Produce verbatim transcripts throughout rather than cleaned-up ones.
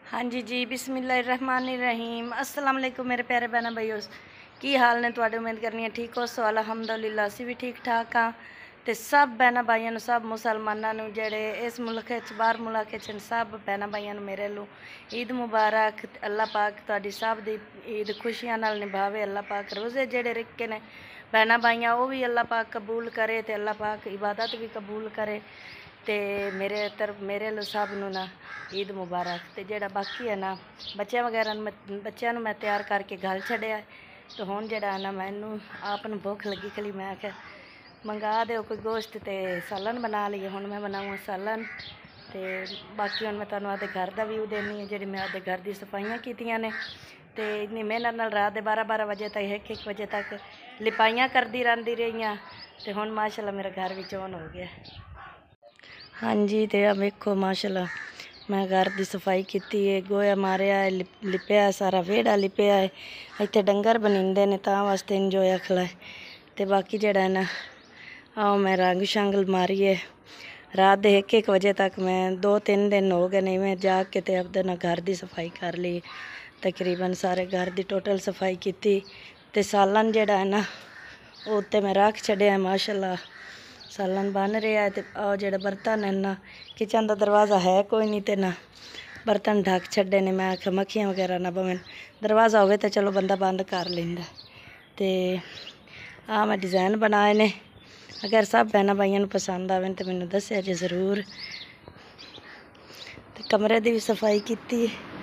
हाँ जी जी बिस्मिल्लाहिर्रहमानिर्रहीम अस्सलाम वालेकुम मेरे प्यारे बहना भाईओ की हाल ने तुहाडे उम्मीद करनी है ठीक हो सो अलहमदुलिल्लाह असी भी ठीक ठाक हाँ तो सब बहना भाइयों नूं सब मुसलमानों जेड़े इस मुल्क बाहर मुल्क सब बहना भाइयों मेरे लो ईद मुबारक। अल्लाह पाक तुहाडी सब दी ईद खुशियां नाल निभावे। अल्लाह पाक रोज़े जेड़े रखे ने बहना भाइयां वो भी अल्लाह पाक कबूल करे ते अल्लाह पाक इबादत भी कबूल करे ते मेरे तरफ मेरे लो सब नूं ना ईद मुबारक। तो जेड़ा बाकी है ना बच्चे वगैरह बच्चों मैं तैयार करके गल छड़िया तो हुण जेड़ा है ना मैनू आप भुख लगी खली मैं आख्या मंगा दो कोई गोश्त ते सालन बना लीए। हुण मैं बनाऊँ सालन ते बाकी हुण मैं तुहानूं आपदे घर दा व्यू देनी है जी मैं आपदे घर दी सफाइयां कीतियां ने ते इन्नी मेहनत नाल रात दे बारह बारह बजे तक एक एक बजे तक लिपाइयां करदी रहिंदी रही हाँ ते हुण माशाअल्लाह मेरा घर भी चौन हो गया। हाँ जी तो अब वेखो माशाअल्लाह मैं घर की सफाई की है गोया मारिया है लिपया है सारा वेड़ा लिपया है इतने डंगर बनींदे ने तां वास्ते इंजॉय खला तो बाकी जड़ा है ना आओ मैं रंग शंग मारी है रात दे एक एक बजे तक मैं दो तीन दिन हो गए नहीं मैं जाग के अपने ना घर की सफाई कर ली तकरीबन सारे घर की टोटल सफाई की ते सालन जड़ा है ना वो उत्ते मैं रख छड़िया है माशाअल्लाह सालन बन रहा है। तो जो बर्तन है ना किचन का दरवाज़ा है कोई नहीं तो ना बर्तन ढक छड़े ने मैं आख्या मक्खियाँ वगैरह ना पवन दरवाज़ा हो तो चलो बंदा बंद कर लेंदा। तो आ मैं डिज़ाइन बनाए ने अगर सब बहना भाइयों को पसंद आवे तो मैंने दस्या जी ज़रूर। तो कमरे की भी सफाई की।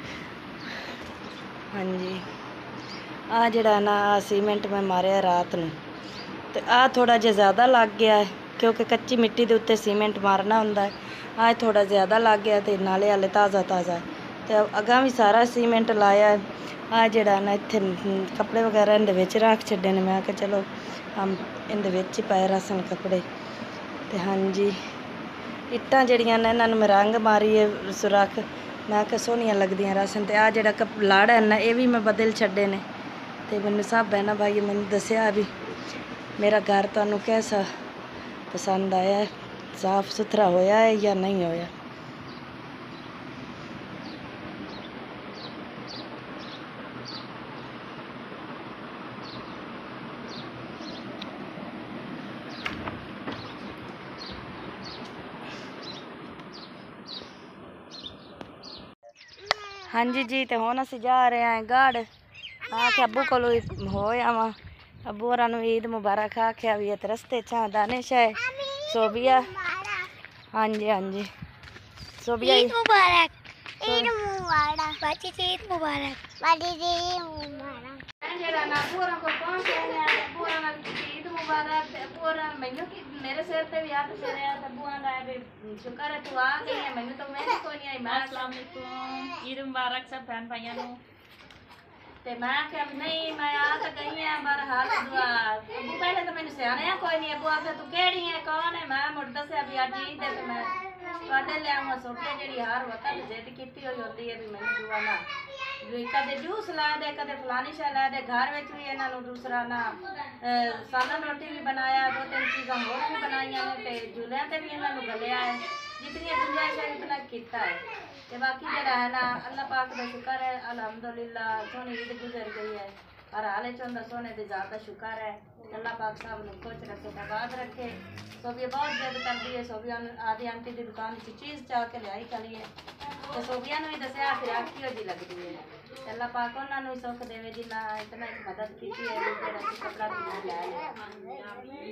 हाँ जी आ जड़ा ना सीमेंट मैं मारिया रात में तो आ थोड़ा जिहा ज़्यादा लग गया है क्योंकि कच्ची मिट्टी के उत्ते सीमेंट मारना होंदा है। आज थोड़ा ज़्यादा लग गया तो नाले हाले ताज़ा ताज़ा तो अगा भी सारा सीमेंट लाया है। आ जड़ा ना इत्थे कपड़े वगैरह इहदे विच रख छड्डे ने मैं आख्या चलो हम इहदे विच पाए रसन कपड़े। तो हाँ जी इट्टां जड़ियां ने इन्हां नूं मैं रंग मारी है सुरख मैं आख्या सोहणियां लगदियां रसन। तो आ जड़ा कप लड़ है ना ये भी मैं बदल छड्डे ने तो मैनूं सब बहना भाई मैंने दस्या भी मेरा घर तुहानूं कैसा पसंद आया है साफ सुथरा होया है या नहीं होया। हाँ जी जी तो हुण असीं जा रहे हैं गढ़ आख्या अब्बू को हो आवां अब्बू होरां नूं ईद मुबारक आख्या भी इत्त रस्ते च दानिश है सोबिया। हाँ जी हाँ जी सोबिया ईद मुबारक ईद मुबारक बच्ची ईद मुबारक बड़ी ईद मुबारक जेड़ा ना पूरा को पहुंच गया पूरा ना ईद मुबारक पूरा मैनू की मेरे सिर पे भी हाथ फेरिया तो बुआ दा भी शुक्र है तू आ गई है मैनू तो मैं कोई नहीं आई। मैं अस्सलाम वालेकुम ईद मुबारक सब बहन भाइयों नूं ते मैं आख्या नहीं मैं आ तो गई है बहरहाल दुआ अबू पहले तो मैंने सियाणिया कोई नहीं अबू आख्या तू केड़ी है कौन है मैं मुड़ दस्या भी अज ईद है तो मैं तुहाडे लिआवां सोफिया जिहड़ी हर वक्त जिद कीती होई होंदी है भी मैनू दुआ ना कदे जूस ला दे कदे फलानी शा ला दे घर में भी इन्हां नूं दूसरा ना सालन रोटी भी बनाया दो तीन चीज़ां होर भी बनाइया ने ते झूलियां ते भी इन्हां नूं गलिया है जितनी गुंजाइश है इतना किया है। तो बाकी जरा है ना अल्लाह पाक का शुक्र है अल्हम्दुलिल्लाह सोहनी ईद गुजर गई है हर हाल चंदा सोने की ज़ात का शुक्र है। अल्लाह पाक सब नूं खुश रखे आबाद रखे। सोबिया बहुत जिद करती है सोबिया आदि आंटी की दुकान से चीज़ चाह के लियाई करी है तो सोबिया नूं ही दस्या फिर आखियो जी लगती है। अल्लाह पाक उन्होंने सुख देवे जिन्ना इतना मदद की है कपड़ा लै लिया।